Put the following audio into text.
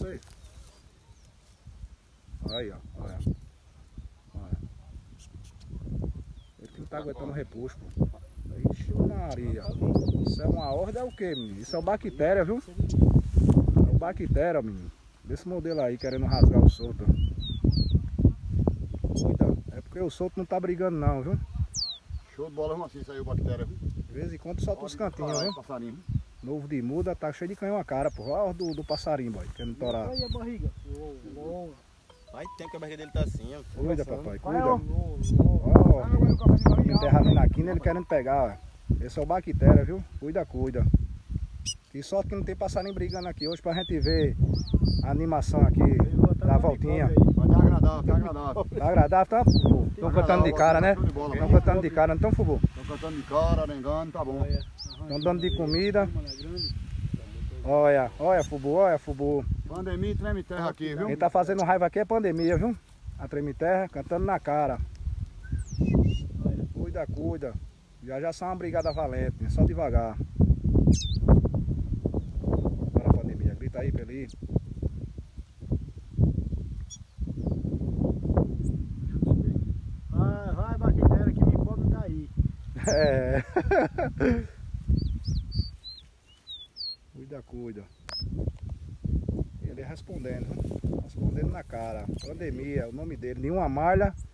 você. Aí, ó. Olha. Olha. Ele que não tá aguentando repuxo, pô. Ixi, Maria. Isso é uma horda, é o que, menino? Isso é o bactéria, viu? É o bactéria, menino. Desse modelo aí, querendo rasgar o solto. Cuida. É porque o solto não tá brigando não, viu? Show de bola, assim saiu bactéria, viu? De vez em quando solta os cantinhos, viu? Passarinho. Novo de muda, tá cheio de canhão a cara, pô. Olha do passarinho, boy, querendo torar. Olha a barriga. Faz tempo que a barriga dele tá assim, ó. Cuida, papai, Vai, cuida. ó. Ó, enterrado na quina, ele querendo pegar, ó. Esse é o bactéria, viu? Cuida, cuida. Que sorte que não tem passarinho brigando aqui hoje pra gente ver a animação aqui da voltinha. Mas tá agradável, tá agradável. Tá agradável, tá? Estão cantando de cara, né? Show de bola. Estão cantando de cara, não estão, Fubu? Estão cantando de cara, arengando, tá bom. Estão dando de comida. Olha, olha, Fubu, olha, Fubu. Pandemia e treme terra aqui, viu? Quem tá fazendo raiva aqui é pandemia, viu? A Treme Terra cantando na cara. Cuida, cuida. Já já são uma brigada valente, né? Só devagar. Para a pandemia, grita aí, Peli. Vai, bactéria, que me come tá aí. É. Cuida, cuida. Ele respondendo, respondendo na cara. Pandemia, o nome dele. Nenhuma malha.